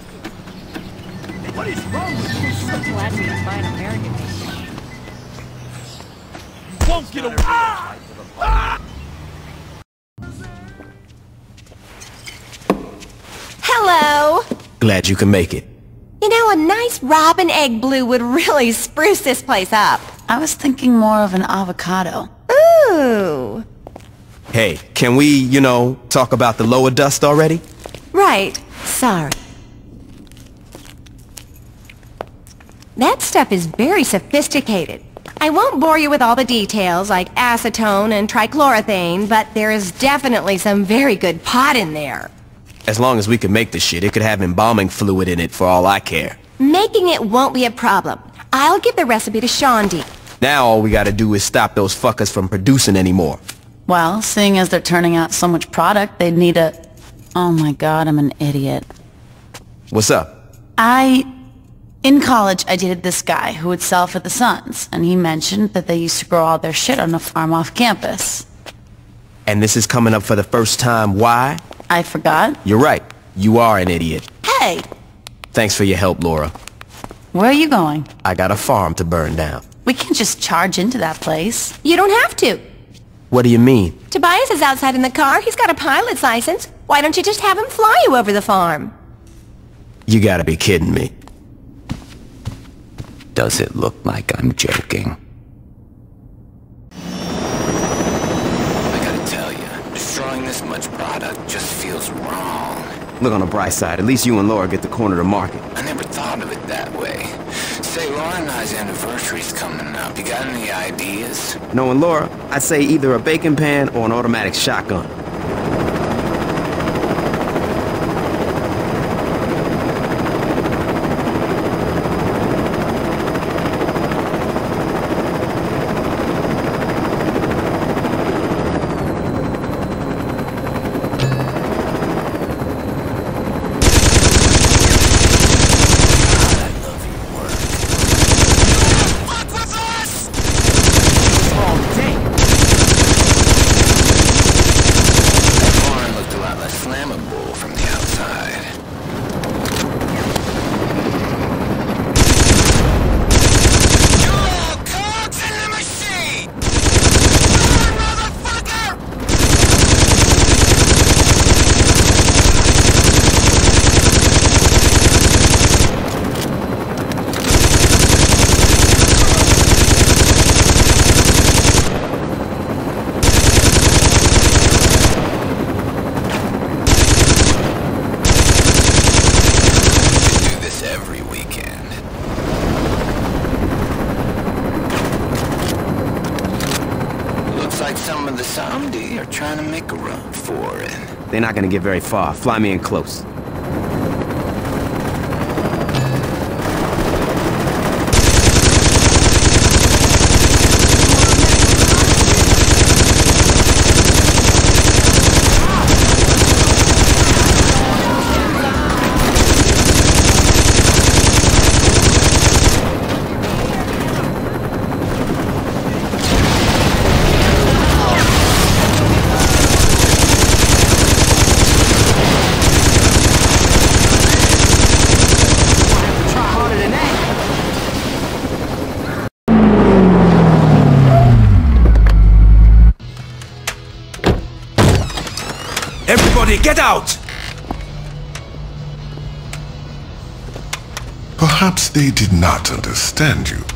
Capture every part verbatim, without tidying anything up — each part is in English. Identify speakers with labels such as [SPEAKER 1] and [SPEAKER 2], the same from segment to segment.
[SPEAKER 1] What is wrong with you?
[SPEAKER 2] So glad we didn't buy an American made.
[SPEAKER 1] Won't get away! Ah! Ah!
[SPEAKER 3] Hello!
[SPEAKER 4] Glad you can make it.
[SPEAKER 3] You know, a nice robin egg blue would really spruce this place up.
[SPEAKER 5] I was thinking more of an avocado.
[SPEAKER 3] Ooh.
[SPEAKER 4] Hey, can we, you know, talk about the lower dust already?
[SPEAKER 3] Right. Sorry. That stuff is very sophisticated. I won't bore you with all the details like acetone and trichloroethane, but there is definitely some very good pot in there.
[SPEAKER 4] As long as we can make the shit, it could have embalming fluid in it for all I care.
[SPEAKER 3] Making it won't be a problem. I'll give the recipe to Shaundi.
[SPEAKER 4] Now all we gotta do is stop those fuckers from producing anymore.
[SPEAKER 5] Well, seeing as they're turning out so much product, they'd need a... Oh my god, I'm an idiot.
[SPEAKER 4] What's up?
[SPEAKER 5] I... In college, I dated this guy who would sell for the Suns, and he mentioned that they used to grow all their shit on a farm off campus.
[SPEAKER 4] And this is coming up for the first time. Why?
[SPEAKER 5] I forgot.
[SPEAKER 4] You're right. You are an idiot.
[SPEAKER 5] Hey!
[SPEAKER 4] Thanks for your help, Laura.
[SPEAKER 5] Where are you going?
[SPEAKER 4] I got a farm to burn down.
[SPEAKER 5] We can't just charge into that place.
[SPEAKER 3] You don't have to.
[SPEAKER 4] What do you mean?
[SPEAKER 3] Tobias is outside in the car. He's got a pilot's license. Why don't you just have him fly you over the farm?
[SPEAKER 4] You gotta be kidding me.
[SPEAKER 6] Does it look like I'm joking? I gotta tell you, destroying this much product just feels wrong.
[SPEAKER 4] Look on the bright side. At least you and Laura get the corner to market.
[SPEAKER 6] I never thought of it that way. Say, Laura and I's anniversary's coming up. You got any ideas?
[SPEAKER 4] Knowing Laura, I'd say either a bacon pan or an automatic shotgun.
[SPEAKER 6] Trying to make a run for it.
[SPEAKER 4] They're not gonna get very far. Fly me in close.
[SPEAKER 1] Everybody, get out!
[SPEAKER 7] Perhaps they did not understand you.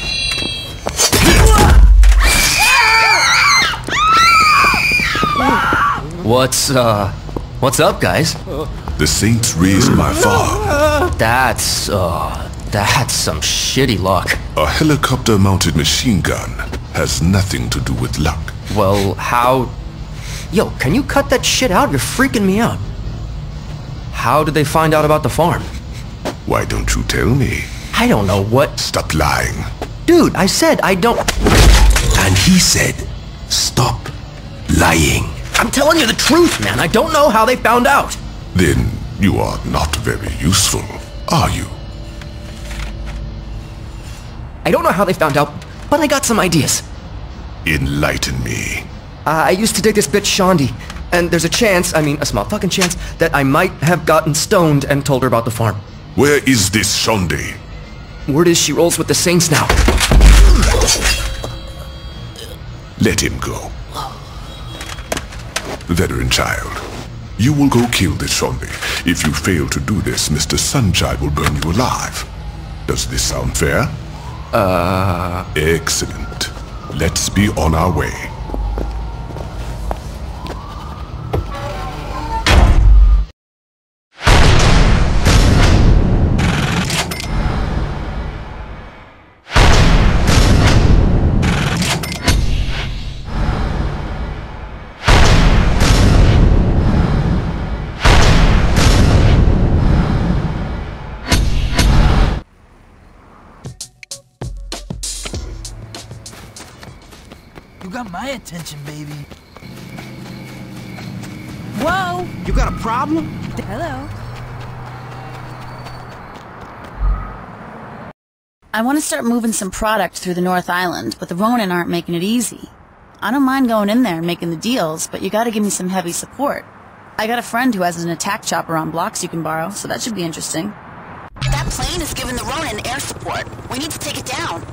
[SPEAKER 8] What's, uh... What's up, guys?
[SPEAKER 7] The Saints raised my farm.
[SPEAKER 8] That's, uh... That's some shitty luck.
[SPEAKER 7] A helicopter-mounted machine gun has nothing to do with luck.
[SPEAKER 8] Well, how... Yo, can you cut that shit out? You're freaking me out. How did they find out about the farm?
[SPEAKER 7] Why don't you tell me?
[SPEAKER 8] I don't know what...
[SPEAKER 7] Stop lying.
[SPEAKER 8] Dude, I said I don't...
[SPEAKER 7] And he said, stop lying.
[SPEAKER 8] I'm telling you the truth, man. I don't know how they found out.
[SPEAKER 7] Then you are not very useful, are you?
[SPEAKER 8] I don't know how they found out, but I got some ideas.
[SPEAKER 7] Enlighten me.
[SPEAKER 8] Uh, I used to date this bitch Shaundi. and there's a chance, I mean a small fucking chance, that I might have gotten stoned and told her about the farm.
[SPEAKER 7] Where is this Shaundi?
[SPEAKER 8] Word is she rolls with the Saints now.
[SPEAKER 7] Let him go. Veteran child, you will go kill this Shaundi. If you fail to do this, Mister Sunshine will burn you alive. Does this sound fair?
[SPEAKER 8] Uh...
[SPEAKER 7] Excellent. Let's be on our way.
[SPEAKER 1] You got my attention, baby.
[SPEAKER 2] Whoa!
[SPEAKER 1] You got a problem?
[SPEAKER 2] Hello.
[SPEAKER 5] I want to start moving some product through the North Island, but the Ronin aren't making it easy. I don't mind going in there and making the deals, but you gotta give me some heavy support. I got a friend who has an attack chopper on blocks you can borrow, so that should be interesting.
[SPEAKER 9] That plane is giving the Ronin air support. We need to take it down.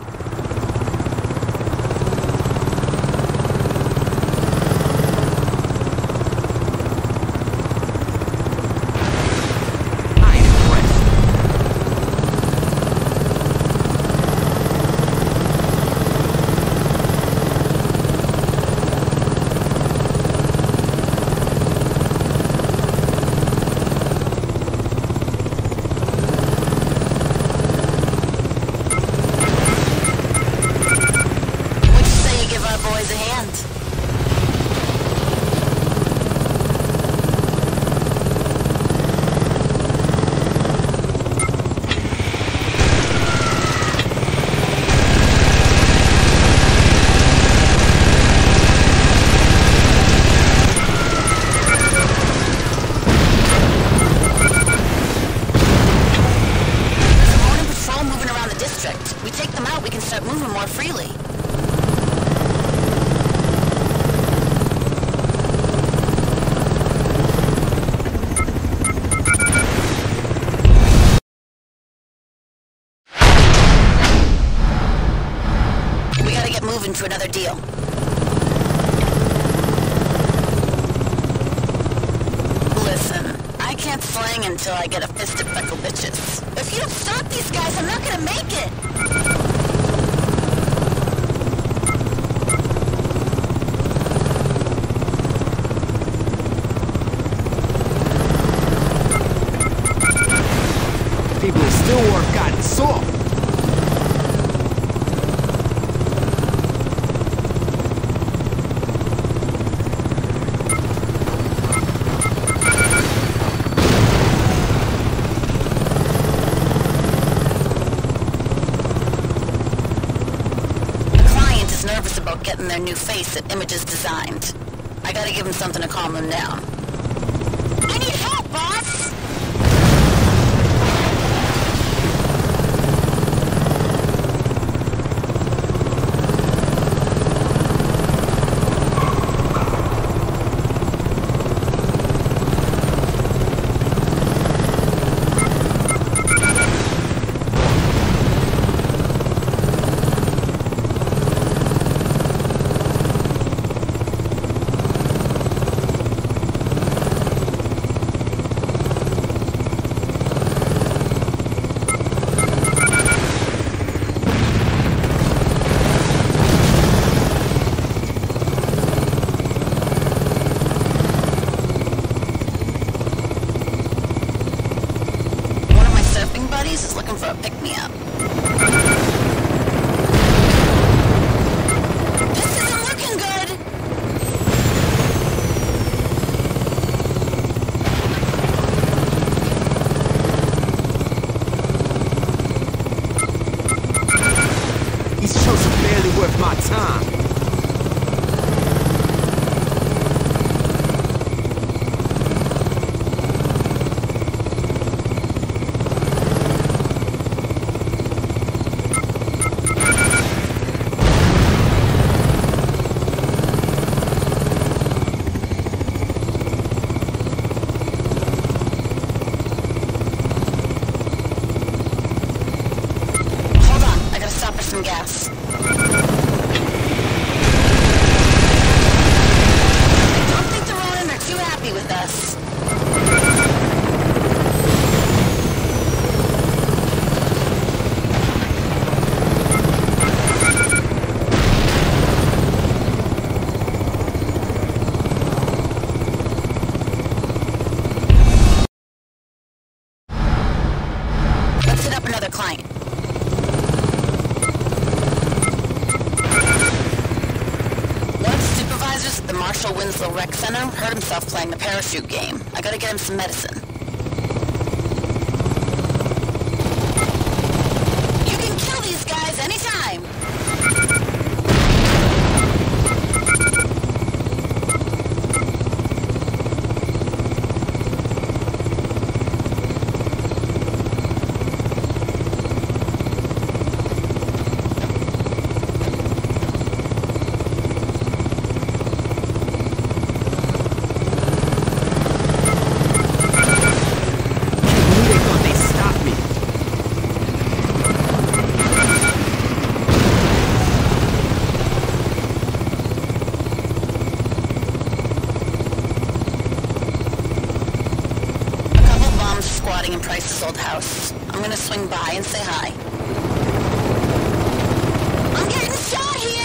[SPEAKER 9] To another deal. Listen, I can't slang until I get a fist of feckle bitches. If you don't stop these guys, I'm not gonna make it!
[SPEAKER 1] People still work gotten soft.
[SPEAKER 9] Getting their new face that Images designed. I gotta give them something to calm them down. I need help, boss! Is looking for a pick-me-up. This isn't looking good!
[SPEAKER 1] These shows are barely worth my time.
[SPEAKER 9] some gas. I don't think the Ronin are too happy with us. Let's hit up another client. One of the supervisors at the Marshall Winslow Rec Center hurt himself playing the parachute game. I gotta get him some medicine. You can kill these guys anytime!
[SPEAKER 1] They thought they stopped me.
[SPEAKER 9] A couple bombs squatting in Price's old house. I'm gonna swing by and say hi. I'm getting shot here!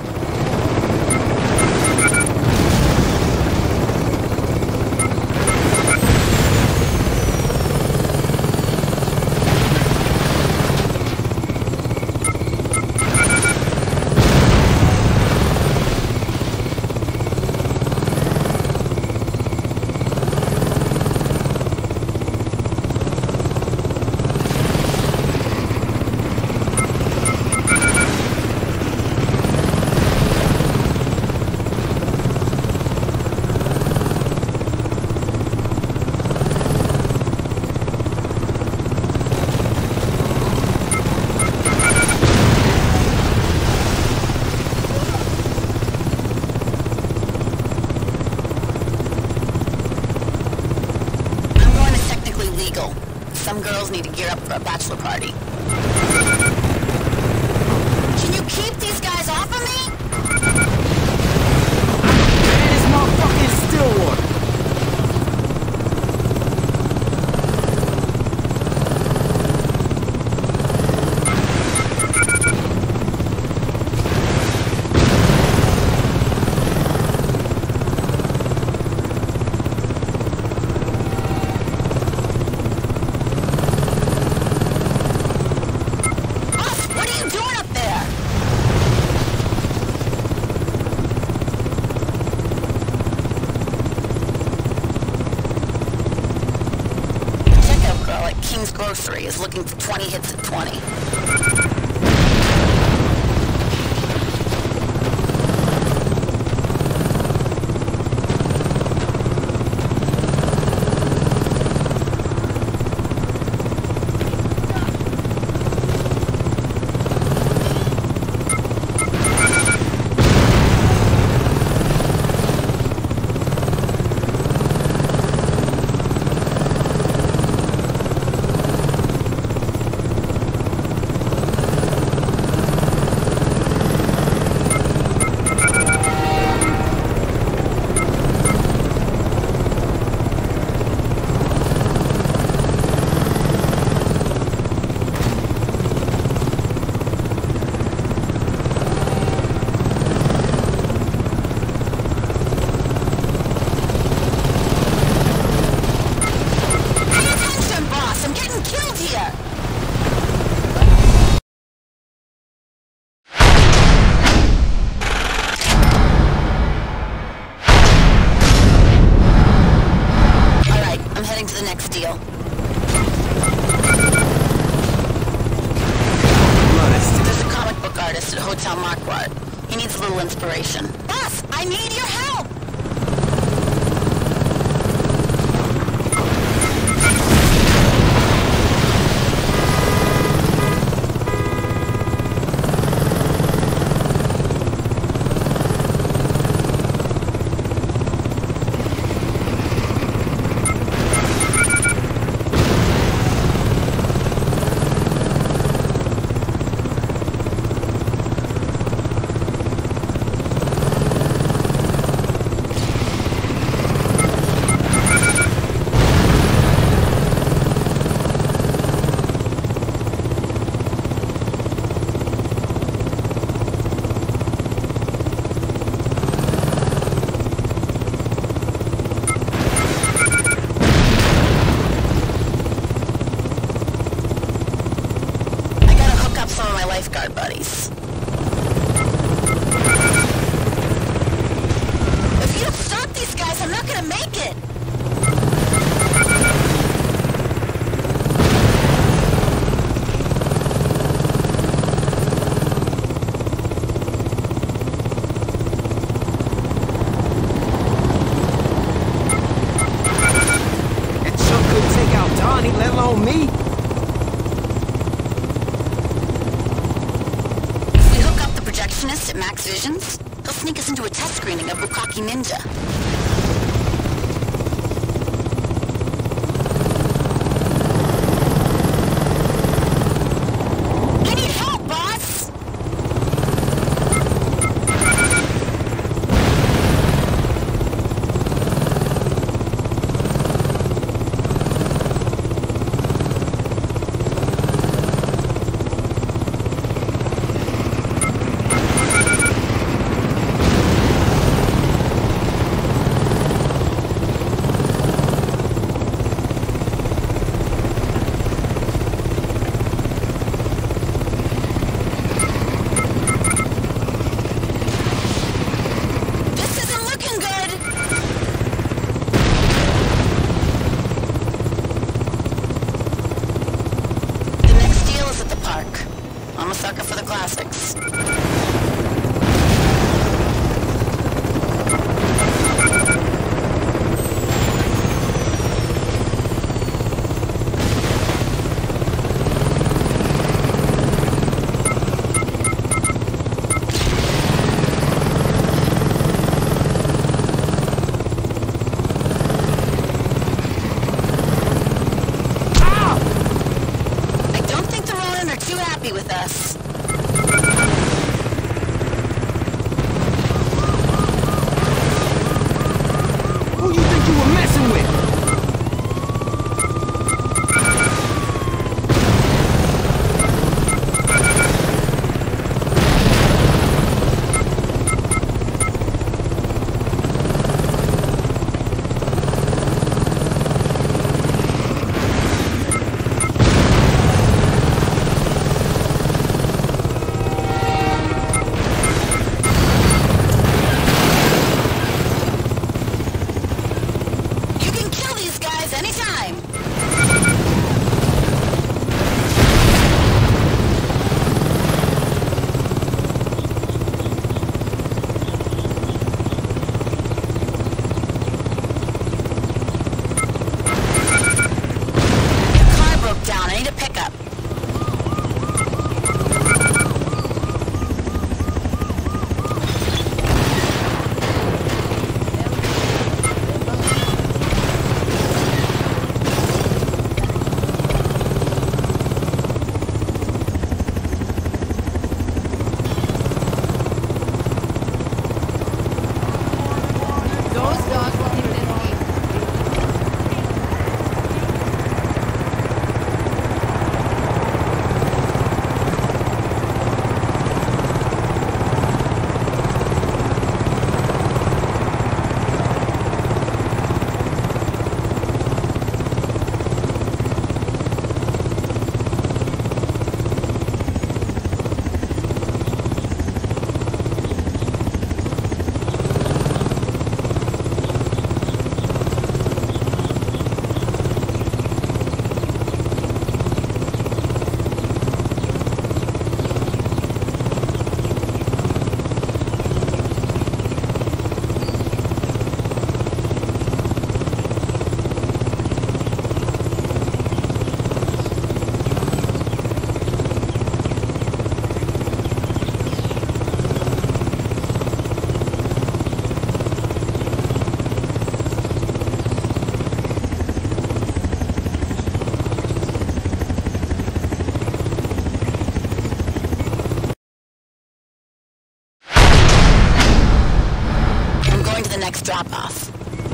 [SPEAKER 9] I'm going to technically legal. Some girls need to gear up for a bachelor party. Can you keep these guys off of me?
[SPEAKER 1] Man, this motherfucker is Stillwater.
[SPEAKER 9] Boss, what are you doing up there? The checkout girl at King's Grocery is looking for twenty hits at twenty. Pay attention, boss! I'm getting killed here! Alright, I'm heading to the next deal. There's a comic book artist at Hotel Marquardt. He needs a little inspiration. Boss, I need your help! buddies. If you don't stop these guys, I'm not gonna make it!
[SPEAKER 1] That Chuck couldn't take out Donnie, let alone me.
[SPEAKER 9] If we hook up the projectionist at Max Visions, he'll sneak us into a test screening of Bukaki Ninja. I need help, boss! This isn't looking good! The next deal is at the park. I'm a sucker for the classics. I don't think the Ronin are too happy with us.
[SPEAKER 1] Who you think you were messing with?
[SPEAKER 9] You can kill these guys anytime! Your car broke down. I need a pickup.
[SPEAKER 2] Those dogs will be risky. I'm going to the next drop-off.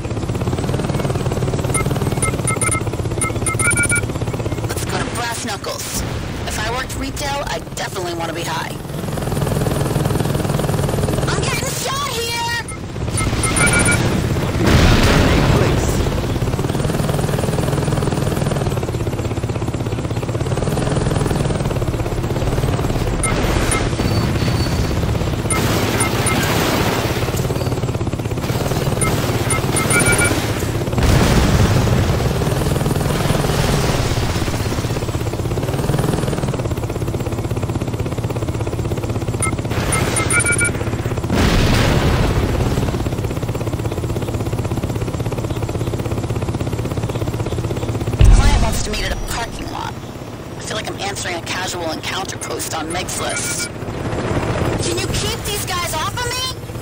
[SPEAKER 2] Let's go to Brass Knuckles. If I worked retail, I definitely want to be high. I'm getting shot here! feel like I'm answering a casual encounter post on Meg's list. Can you keep these guys off of me?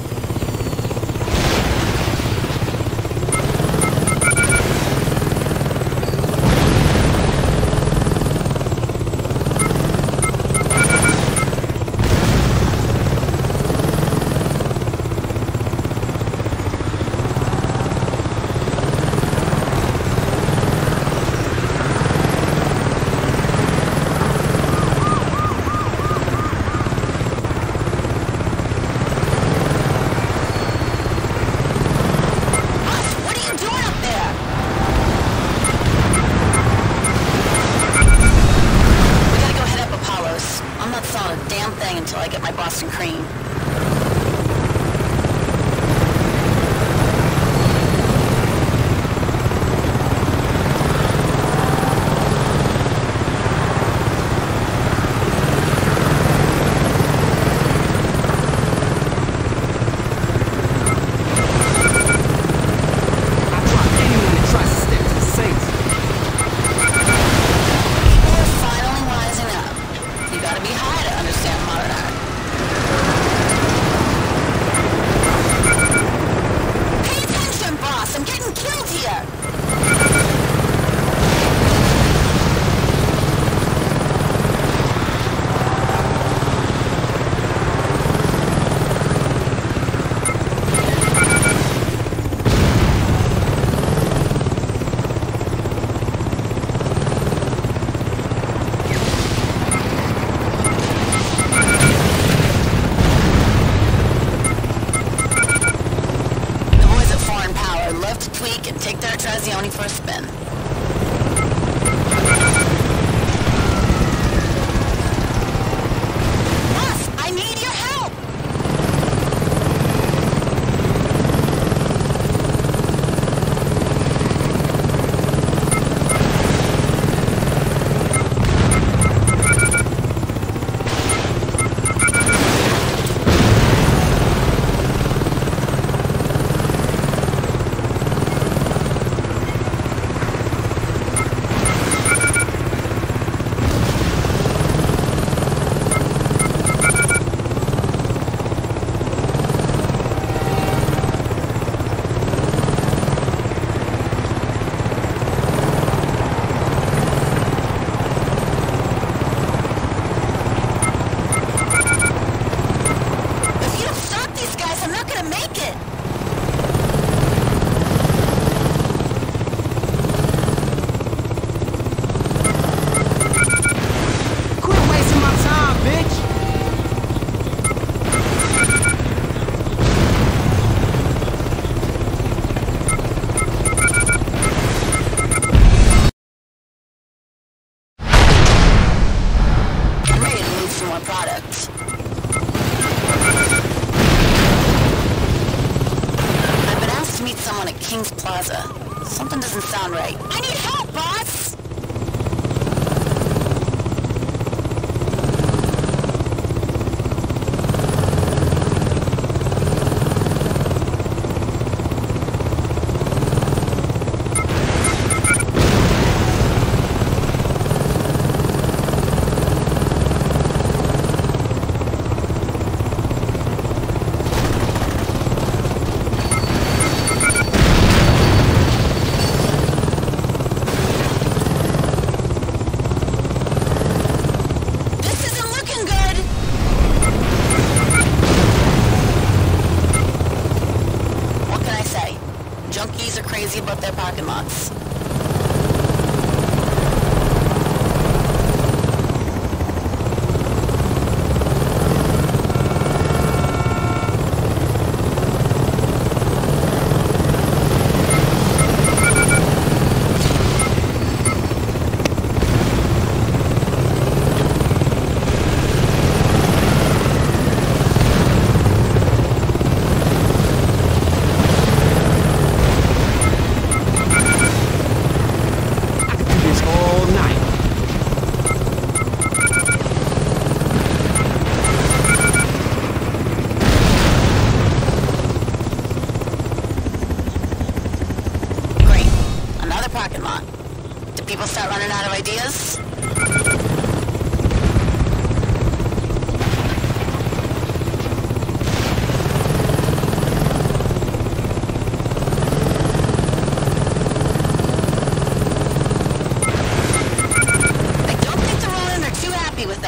[SPEAKER 2] Until I get my Boston cream. Trazioni for a spin. Boss, I need your help! Product. I've been asked to meet someone at King's Plaza. Something doesn't sound right. I need help, boss!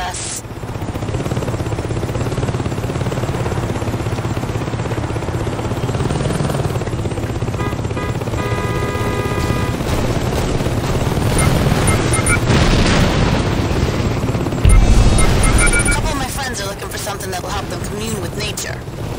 [SPEAKER 9] guess. A couple of my friends are looking for something that will help them commune with nature.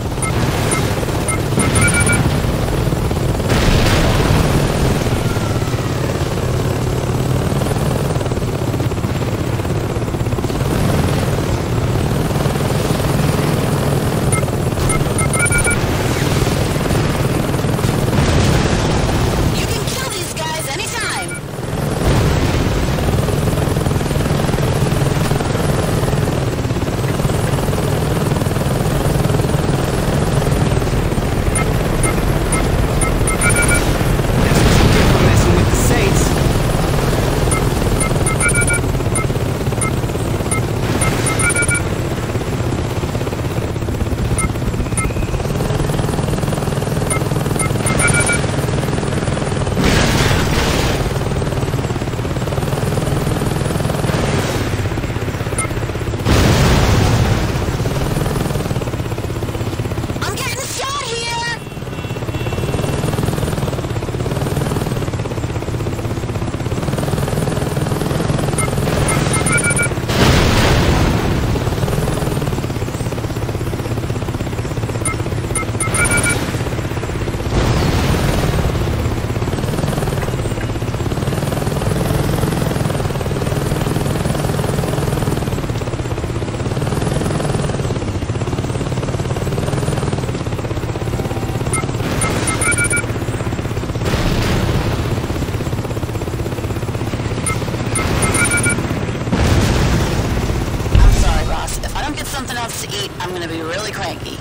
[SPEAKER 9] To eat, I'm gonna be really cranky.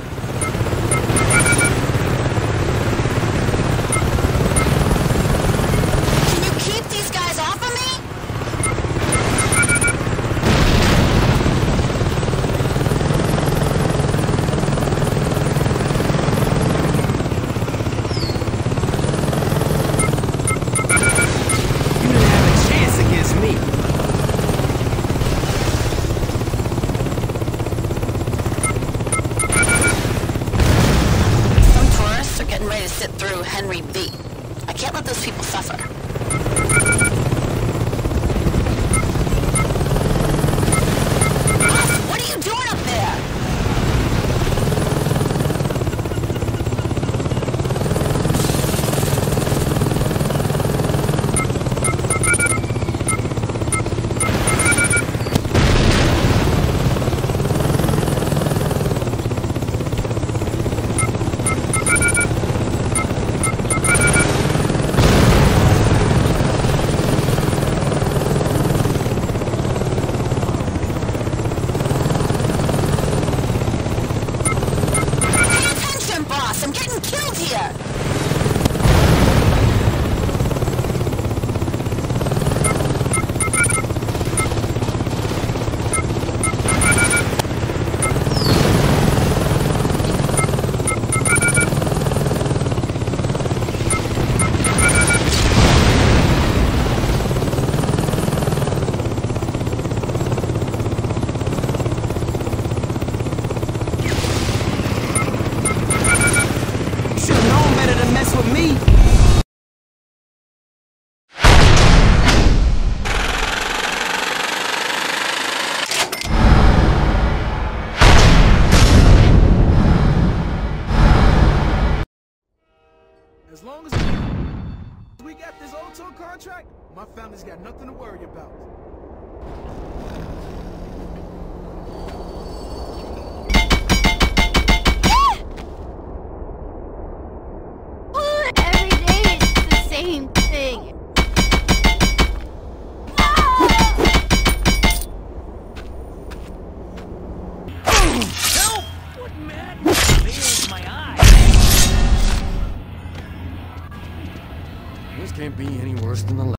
[SPEAKER 9] Can you keep these guys off of me?
[SPEAKER 1] You didn't have a chance against me.
[SPEAKER 9] Ready to sit through Henry V. I can't let those people suffer. What are you doing up there? I'm getting killed here!
[SPEAKER 1] With me. As long as we got this O-Tour contract, my family's got nothing to worry about.
[SPEAKER 10] Same thing.
[SPEAKER 1] Help! What madness? There's my eye.
[SPEAKER 8] This can't be any worse than the last.